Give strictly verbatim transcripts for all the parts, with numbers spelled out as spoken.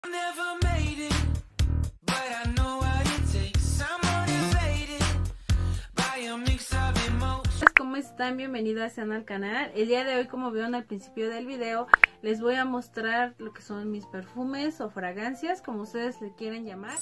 ¿Cómo están? Bienvenidas al canal. El día de hoy, como vieron al principio del video, les voy a mostrar lo que son mis perfumes o fragancias, como ustedes le quieren llamar.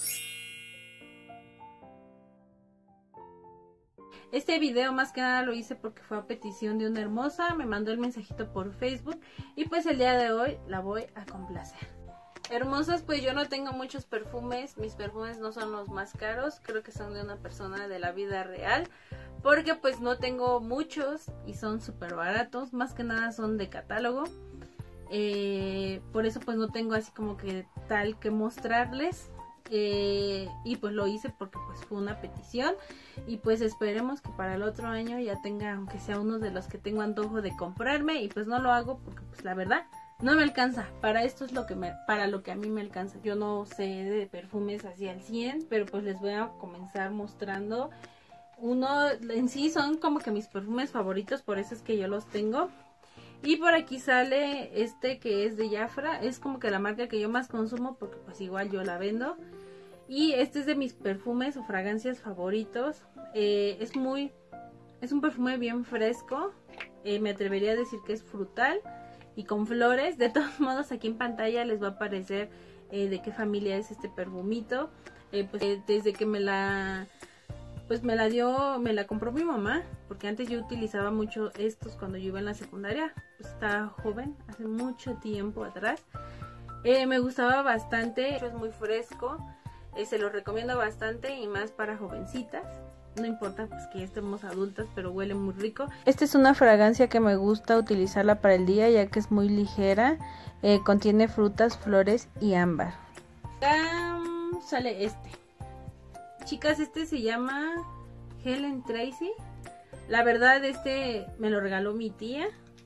Este video más que nada lo hice porque fue a petición de una hermosa, me mandó el mensajito por Facebook y pues el día de hoy la voy a complacer. Hermosas, pues yo no tengo muchos perfumes, mis perfumes no son los más caros, creo que son de una persona de la vida real, porque pues no tengo muchos y son súper baratos, más que nada son de catálogo, eh, por eso pues no tengo así como que tal que mostrarles. Eh, y pues lo hice porque pues fue una petición y pues esperemos que para el otro año ya tenga, aunque sea uno de los que tengo antojo de comprarme, y pues no lo hago porque pues la verdad no me alcanza, para esto es lo que me, para lo que a mí me alcanza. Yo no sé de perfumes así al cien, pero pues les voy a comenzar mostrando. Uno en sí son como que mis perfumes favoritos, por eso es que yo los tengo. Y por aquí sale este que es de Jafra, es como que la marca que yo más consumo porque pues igual yo la vendo. Y este es de mis perfumes o fragancias favoritos. Eh, es muy, es un perfume bien fresco, eh, me atrevería a decir que es frutal y con flores. De todos modos aquí en pantalla les va a aparecer eh, de qué familia es este perfumito. Eh, pues eh, desde que me la... Pues me la dio, me la compró mi mamá, porque antes yo utilizaba mucho estos cuando yo iba en la secundaria, pues estaba joven, hace mucho tiempo atrás. Eh, me gustaba bastante, es muy fresco, eh, se lo recomiendo bastante y más para jovencitas. No importa pues que ya estemos adultas, pero huele muy rico. Esta es una fragancia que me gusta utilizarla para el día, ya que es muy ligera, eh, contiene frutas, flores y ámbar. Acá sale este. Chicas, este se llama Helen Tracy. La verdad este me lo regaló mi tía.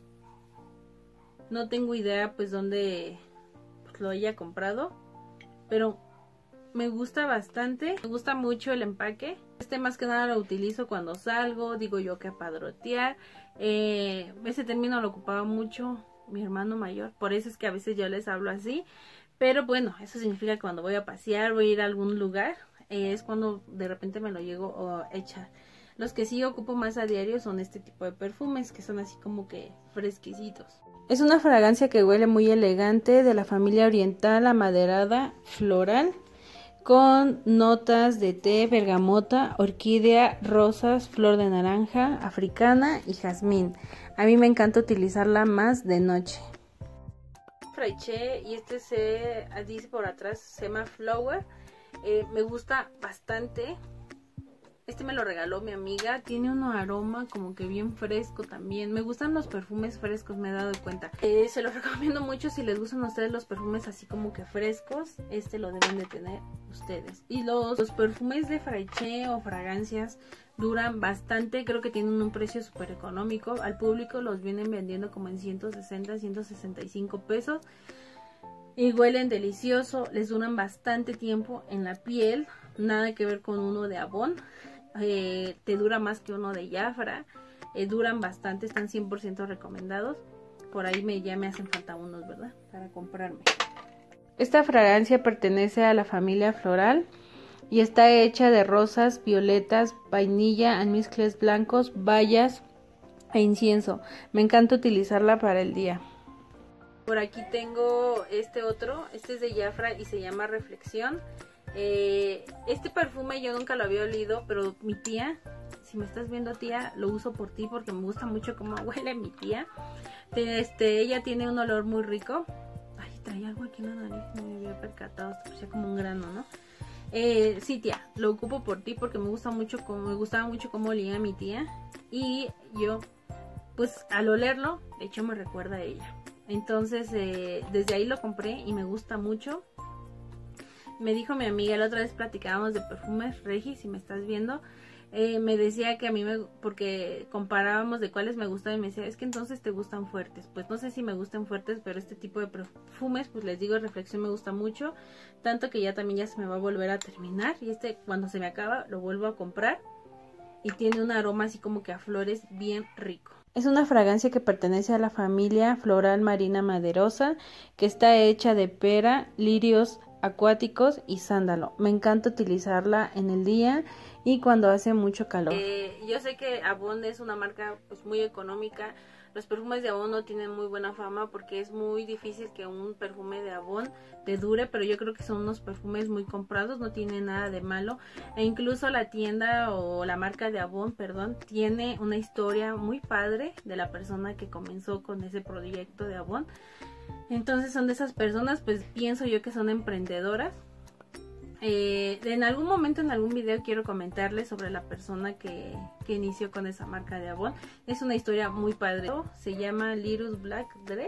No tengo idea pues dónde pues, lo haya comprado, pero me gusta bastante. Me gusta mucho el empaque. Este más que nada lo utilizo cuando salgo, digo yo que a padrotear. Eh, ese término lo ocupaba mucho mi hermano mayor, por eso es que a veces yo les hablo así. Pero bueno, eso significa que cuando voy a pasear, voy a ir a algún lugar, es cuando de repente me lo llego a echar. Los que sí ocupo más a diario son este tipo de perfumes, que son así como que fresquecitos. Es una fragancia que huele muy elegante, de la familia oriental, amaderada, floral, con notas de té, bergamota, orquídea, rosas, flor de naranja, africana y jazmín. A mí me encanta utilizarla más de noche. Fraiche, y este se dice por atrás, se llama Flower. Eh, me gusta bastante. Este me lo regaló mi amiga. Tiene un aroma como que bien fresco también. Me gustan los perfumes frescos, me he dado cuenta. Eh, se los recomiendo mucho si les gustan a ustedes los perfumes así como que frescos. Este lo deben de tener ustedes. Y los, los perfumes de Fraiche o fragancias duran bastante. Creo que tienen un precio súper económico. Al público los vienen vendiendo como en ciento sesenta, ciento sesenta y cinco pesos. Y huelen delicioso, les duran bastante tiempo en la piel, nada que ver con uno de Avon, eh, te dura más que uno de Jafra, eh, duran bastante, están cien por ciento recomendados. Por ahí me, ya me hacen falta unos, ¿verdad? Para comprarme. Esta fragancia pertenece a la familia floral y está hecha de rosas, violetas, vainilla, almizcles blancos, bayas e incienso. Me encanta utilizarla para el día. Por aquí tengo este otro, este es de Jafra y se llama Reflexión. Eh, este perfume yo nunca lo había olido, pero mi tía, si me estás viendo tía, lo uso por ti porque me gusta mucho cómo huele mi tía. Este, ella tiene un olor muy rico. Ay, trae algo aquí en la nariz, no me había percatado, parecía como un grano, ¿no? Eh, sí tía, lo ocupo por ti porque me gusta mucho, como me gustaba mucho cómo olía mi tía. Y yo, pues al olerlo, de hecho me recuerda a ella. Entonces eh, desde ahí lo compré y me gusta mucho. Me dijo mi amiga, la otra vez platicábamos de perfumes, Regi, si me estás viendo, eh, me decía que a mí me, porque comparábamos de cuáles me gustan y me decía, es que entonces te gustan fuertes. Pues no sé si me gustan fuertes, pero este tipo de perfumes, pues les digo, Reflexión me gusta mucho, tanto que ya también ya se me va a volver a terminar, y este cuando se me acaba lo vuelvo a comprar y tiene un aroma así como que a flores bien rico. Es una fragancia que pertenece a la familia floral marina maderosa, que está hecha de pera, lirios acuáticos y sándalo. Me encanta utilizarla en el día y cuando hace mucho calor. Eh, yo sé que Avon es una marca pues muy económica. Los perfumes de Avon no tienen muy buena fama porque es muy difícil que un perfume de Avon te dure, pero yo creo que son unos perfumes muy comprados, no tiene nada de malo. E incluso la tienda o la marca de Avon, perdón, tiene una historia muy padre de la persona que comenzó con ese proyecto de Avon. Entonces son de esas personas, pues pienso yo que son emprendedoras. Eh, en algún momento, en algún video, quiero comentarles sobre la persona que, que inició con esa marca de Avon. Es una historia muy padre. Se llama Lirus Black Dress.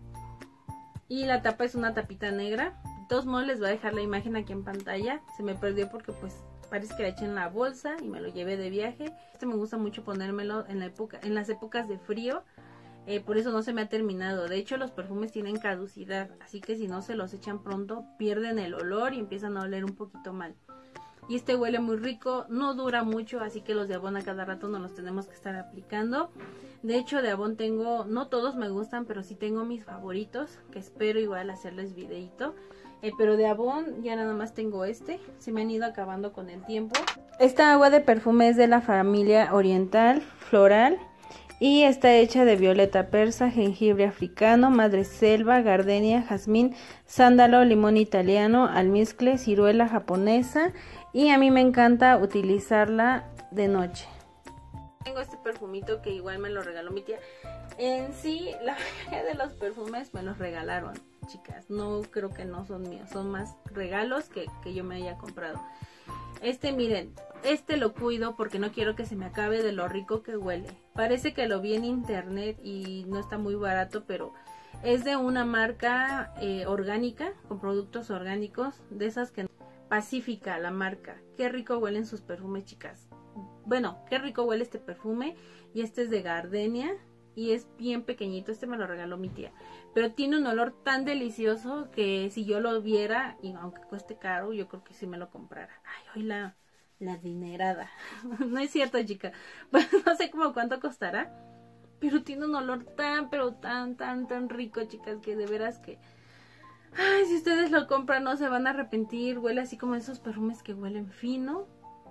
Y la tapa es una tapita negra. De todos modos les voy a dejar la imagen aquí en pantalla. Se me perdió porque pues parece que la eché en la bolsa y me lo llevé de viaje. Este me gusta mucho ponérmelo en, la época, en las épocas de frío. Eh, por eso no se me ha terminado. De hecho, los perfumes tienen caducidad, así que si no se los echan pronto, pierden el olor y empiezan a oler un poquito mal. Y este huele muy rico, no dura mucho, así que los de Avon a cada rato no los tenemos que estar aplicando. De hecho, de Avon tengo, no todos me gustan, pero sí tengo mis favoritos, que espero igual hacerles videito. Eh, pero de Avon ya nada más tengo este, se me han ido acabando con el tiempo. Esta agua de perfume es de la familia oriental, floral. Y está hecha de violeta persa, jengibre africano, madreselva, gardenia, jazmín, sándalo, limón italiano, almizcle, ciruela japonesa. Y a mí me encanta utilizarla de noche. Tengo este perfumito que igual me lo regaló mi tía. En sí, la mayoría de los perfumes me los regalaron, chicas. No creo que no son míos, son más regalos que, que yo me haya comprado. Este, miren, este lo cuido porque no quiero que se me acabe de lo rico que huele. Parece que lo vi en internet y no está muy barato, pero es de una marca eh, orgánica, con productos orgánicos, de esas que... Pacífica, la marca. Qué rico huelen sus perfumes, chicas. Bueno, qué rico huele este perfume. Y este es de gardenia y es bien pequeñito. Este me lo regaló mi tía. Pero tiene un olor tan delicioso que si yo lo viera, y aunque cueste caro, yo creo que sí me lo comprara. Ay, hoy la, la dinerada. No es cierto, chica. Bueno, no sé cómo cuánto costará. Pero tiene un olor tan, pero tan, tan, tan rico, chicas, que de veras que... Ay, si ustedes lo compran no se van a arrepentir. Huele así como esos perfumes que huelen fino.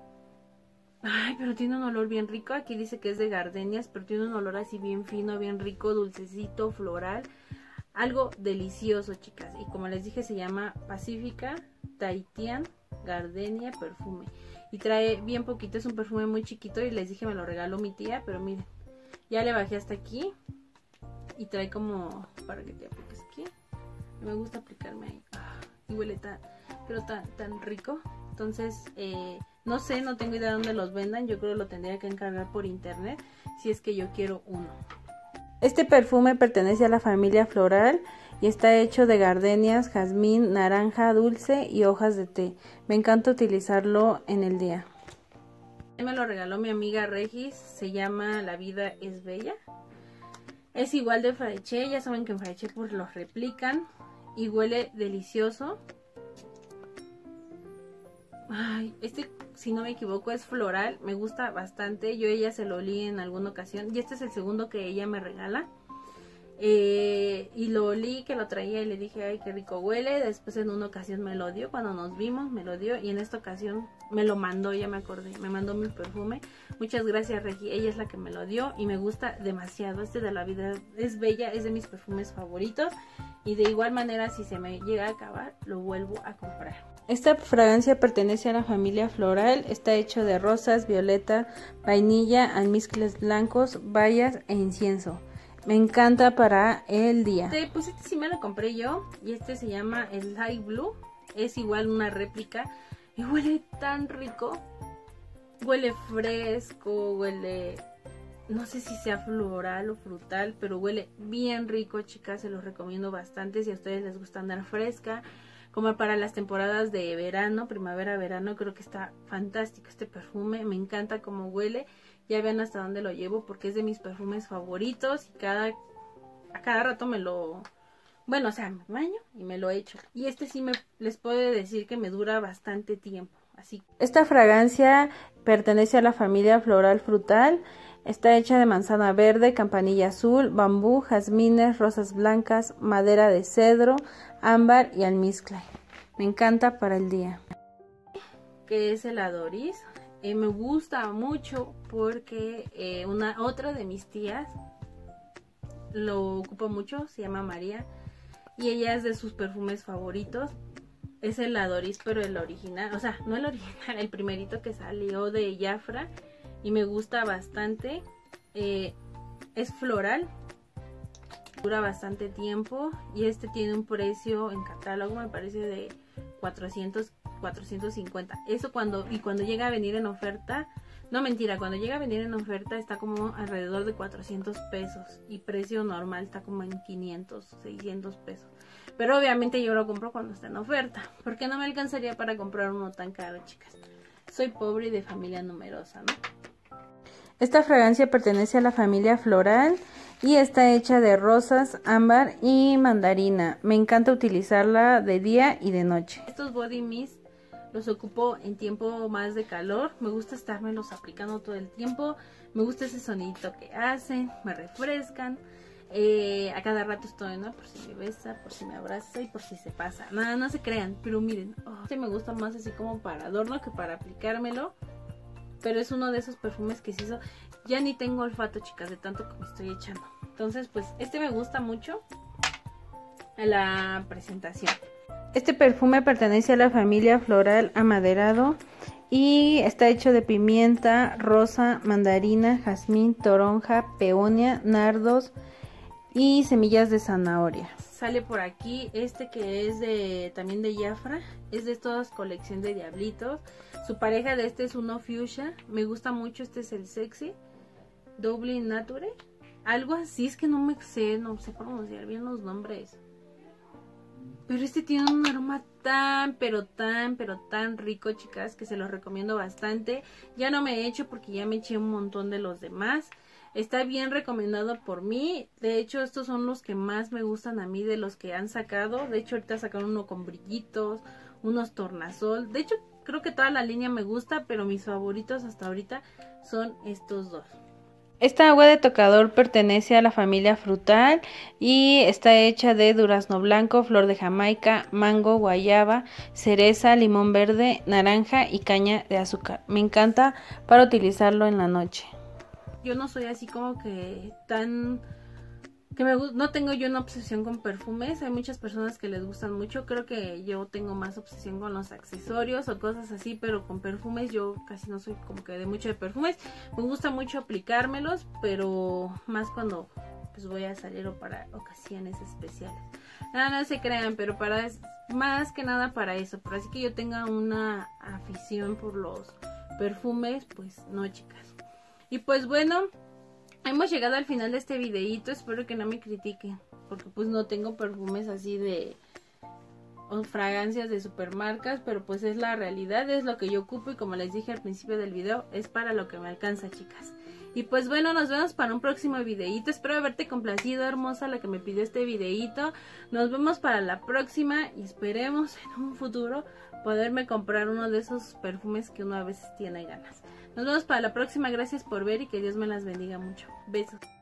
Ay, pero tiene un olor bien rico. Aquí dice que es de gardenias, pero tiene un olor así bien fino, bien rico, dulcecito, floral. Algo delicioso, chicas. Y como les dije, se llama Pacífica Tahitian Gardenia Perfume. Y trae bien poquito, es un perfume muy chiquito. Y les dije, me lo regaló mi tía, pero miren, ya le bajé hasta aquí. Y trae como, para que te apliques aquí. Me gusta aplicarme ahí. Ah, y huele tan, pero tan, tan rico. Entonces, eh, no sé, no tengo idea de dónde los vendan. Yo creo que lo tendría que encargar por internet si es que yo quiero uno. Este perfume pertenece a la familia floral y está hecho de gardenias, jazmín, naranja dulce y hojas de té. Me encanta utilizarlo en el día. Me lo regaló mi amiga Regis. Se llama La Vida es Bella. Es igual de Fraiche. Ya saben que en Fraiche pues los replican. Y huele delicioso. Ay, este, si no me equivoco, es floral. Me gusta bastante. Yo a ella se lo olí en alguna ocasión. Y este es el segundo que ella me regala. Eh, y lo olí, que lo traía y le dije, ay, qué rico huele. Después en una ocasión me lo dio. Cuando nos vimos me lo dio. Y en esta ocasión me lo mandó, ya me acordé. Me mandó mi perfume. Muchas gracias, Regi. Ella es la que me lo dio. Y me gusta demasiado. Este de La Vida es Bella. Es de mis perfumes favoritos. Y de igual manera, si se me llega a acabar, lo vuelvo a comprar. Esta fragancia pertenece a la familia floral. Está hecho de rosas, violeta, vainilla, almizcles blancos, bayas e incienso. Me encanta para el día. Este, pues este sí me lo compré yo. Y este se llama el Light Blue. Es igual una réplica. Y huele tan rico. Huele fresco, huele... No sé si sea floral o frutal, pero huele bien rico, chicas. Se los recomiendo bastante si a ustedes les gusta andar fresca. Como para las temporadas de verano, primavera, verano, creo que está fantástico este perfume. Me encanta cómo huele. Ya ven hasta dónde lo llevo porque es de mis perfumes favoritos. Y cada, a cada rato me lo... Bueno, o sea, me baño y me lo echo. Y este sí me les puedo decir que me dura bastante tiempo. Así. Esta fragancia pertenece a la familia floral frutal. Está hecha de manzana verde, campanilla azul, bambú, jazmines, rosas blancas, madera de cedro, ámbar y almizcle. Me encanta para el día. Que es el Adoris. Eh, me gusta mucho porque eh, una otra de mis tías lo ocupa mucho, se llama María, y ella es de sus perfumes favoritos. Es el Adoris, pero el original, o sea, no el original, el primerito que salió de Jafra, y me gusta bastante. Eh, es floral, dura bastante tiempo, y este tiene un precio en catálogo, me parece de cuatrocientos, cuatrocientos cincuenta. Eso cuando, y cuando llega a venir en oferta, no mentira, cuando llega a venir en oferta está como alrededor de cuatrocientos pesos, y precio normal está como en quinientos, seiscientos pesos. Pero obviamente yo lo compro cuando está en oferta, porque no me alcanzaría para comprar uno tan caro, chicas. Soy pobre y de familia numerosa, ¿no? Esta fragancia pertenece a la familia floral y está hecha de rosas, ámbar y mandarina. Me encanta utilizarla de día y de noche. Estos body mist los ocupo en tiempo más de calor. Me gusta estármelos aplicando todo el tiempo. Me gusta ese sonidito que hacen, me refrescan. Eh, a cada rato estoy, ¿no? Por si me besa, por si me abraza y por si se pasa. Nada, no se crean, pero miren, oh, este me gusta más así como para adorno que para aplicármelo. Pero es uno de esos perfumes que se hizo. Ya ni tengo olfato, chicas, de tanto que me estoy echando. Entonces, pues, este me gusta mucho a la presentación. Este perfume pertenece a la familia floral amaderado y está hecho de pimienta, rosa, mandarina, jazmín, toronja, peonia, nardos y semillas de zanahoria. Sale por aquí este que es de también de Jafra, es de todas colección de diablitos. Su pareja de este es uno fuchsia, me gusta mucho, este es el sexy, Dublin Nature, algo así, es que no me sé, no sé pronunciar bien los nombres. Pero este tiene un aroma tan, pero tan, pero tan rico, chicas, que se los recomiendo bastante. Ya no me he hecho porque ya me eché un montón de los demás. Está bien recomendado por mí. De hecho, estos son los que más me gustan a mí de los que han sacado. De hecho, ahorita sacaron uno con brillitos, unos tornasol. De hecho, creo que toda la línea me gusta, pero mis favoritos hasta ahorita son estos dos. Esta agua de tocador pertenece a la familia frutal y está hecha de durazno blanco, flor de Jamaica, mango, guayaba, cereza, limón verde, naranja y caña de azúcar. Me encanta para utilizarlo en la noche. Yo no soy así como que tan... que me no tengo yo una obsesión con perfumes. Hay muchas personas que les gustan mucho. Creo que yo tengo más obsesión con los accesorios o cosas así, pero con perfumes yo casi no soy como que de mucho de perfumes. Me gusta mucho aplicármelos, pero más cuando pues voy a salir o para ocasiones especiales. Nada, no se crean, pero para más que nada para eso. Pero así que yo tenga una afición por los perfumes, pues no, chicas. Y pues bueno, hemos llegado al final de este videíto. Espero que no me critiquen, porque pues no tengo perfumes así de o fragancias de supermarcas, pero pues es la realidad, es lo que yo ocupo y como les dije al principio del video, es para lo que me alcanza, chicas. Y pues bueno, nos vemos para un próximo videíto. Espero haberte complacido, hermosa, la que me pidió este videíto. Nos vemos para la próxima y esperemos en un futuro poderme comprar uno de esos perfumes que uno a veces tiene ganas. Nos vemos para la próxima, gracias por ver y que Dios me las bendiga mucho. Besos.